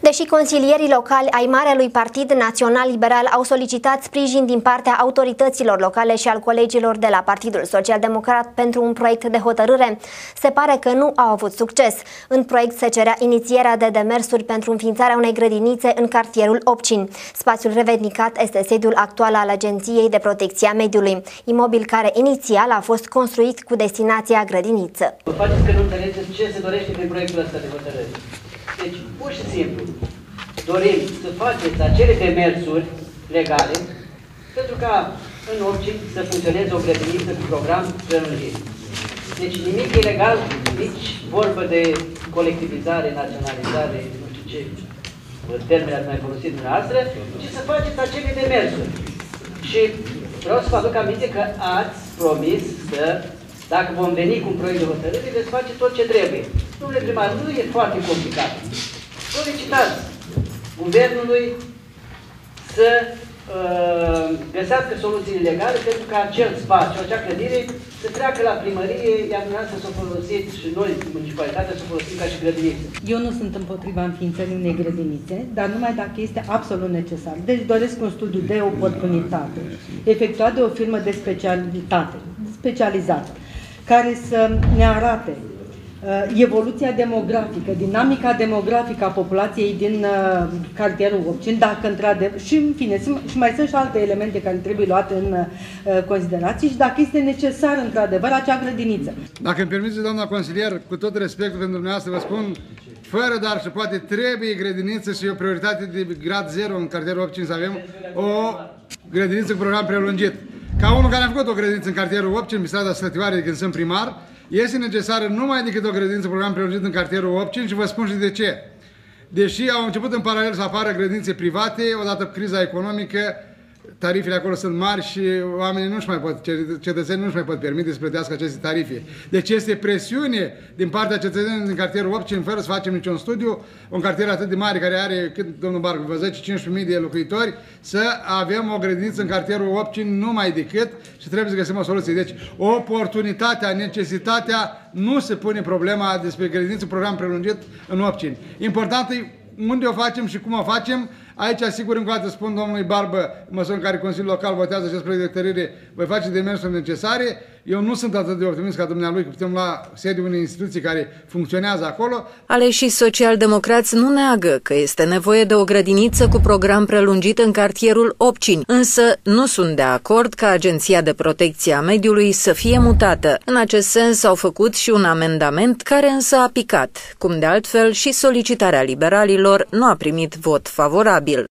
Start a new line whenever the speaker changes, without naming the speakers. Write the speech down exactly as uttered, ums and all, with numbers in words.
Deși consilierii locali ai Marelui Partid Național Liberal au solicitat sprijin din partea autorităților locale și al colegilor de la Partidul Social Democrat pentru un proiect de hotărâre, se pare că nu au avut succes. În proiect se cerea inițierea de demersuri pentru înființarea unei grădinițe în cartierul Opcin. Spațiul revendicat este sediul actual al Agenției de Protecție a Mediului, imobil care inițial a fost construit cu destinația grădiniță.
Vă faceți că nu înțelegeți ce se dorește prin proiectul ăsta de hotărâre. Deci, pur și simplu, dorim să faceți acele demersuri legale pentru ca în Opcin să funcționeze o grădiniță cu program prelungit. Deci nimic ilegal, nici vorbă de colectivizare, naționalizare, nu știu ce termeni ați mai folosit dumneavoastră, ci să faceți acele demersuri. Și vreau să vă aduc aminte că ați promis să, dacă vom veni cu un proiect de hotărâre, veți face tot ce trebuie. Domnule primar, nu e foarte complicat. Solicitați guvernului să uh, găsească soluții legale pentru ca acel spațiu, acea clădire, să treacă la primărie, iar dumneavoastră să o folosiți și noi, municipalitatea, să o folosim ca și grădiniță.
Eu nu sunt împotriva înființării unei grădinițe, dar numai dacă este absolut necesar. Deci doresc un studiu de oportunitate, efectuat de o firmă de specialitate, specializată, care să ne arate evoluția demografică, dinamica demografică a populației din uh, cartierul Opcin, dacă într-adevăr, și în fine, și mai sunt și alte elemente care trebuie luate în uh, considerație și dacă este necesar într-adevăr acea grădiniță.
Dacă îmi permiteți, doamna consilier, cu tot respectul pentru dumneavoastră, vă spun, fără dar și poate trebuie grădiniță și o prioritate de grad zero în cartierul Opcin să avem o grădiniță cu program prelungit. Ca unul care a făcut o grădiniță în cartierul Opcin, pe strada Slătioare, de când sunt primar, este necesară numai decât o grădiniță program prelungit în cartierul Opcin și vă spun și de ce. Deși au început în paralel să apară grădinițe private, odată cu criza economică, tarifele acolo sunt mari și oamenii nu-și mai pot, cetățenii nu-și mai pot permite să plătească aceste tarife. Deci este presiune din partea cetățenilor din cartierul Opcin, fără să facem niciun studiu, un cartier atât de mare care are, cât domnul Barbu, vă zece cincisprezece mii de locuitori, să avem o grădiniță în cartierul Opcin numai decât și trebuie să găsim o soluție. Deci oportunitatea, necesitatea, nu se pune problema despre grădiniță, program prelungit în Opcin. Important e unde o facem și cum o facem. Aici, sigur, încă o dată spun domnului Barbă, în măsură în care Consiliul Local votează acest proiect de hotărâre, voi face demersuri necesare. Eu nu sunt atât de optimist ca dumnealui că putem lua sediul unei instituții care funcționează acolo.
Aleșii social-democrați nu neagă că este nevoie de o grădiniță cu program prelungit în cartierul Opcin, însă nu sunt de acord ca Agenția de Protecție a Mediului să fie mutată. În acest sens au făcut și un amendament care însă a picat, cum de altfel și solicitarea liberalilor nu a primit vot favorabil.